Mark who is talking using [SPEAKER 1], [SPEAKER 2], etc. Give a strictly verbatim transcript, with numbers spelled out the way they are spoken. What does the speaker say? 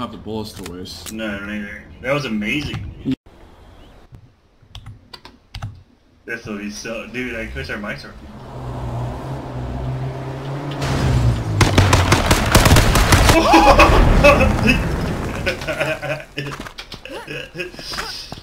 [SPEAKER 1] have the bullets to waste.
[SPEAKER 2] No, I don't either. That was amazing. This will be so... Dude, I wish our mics were...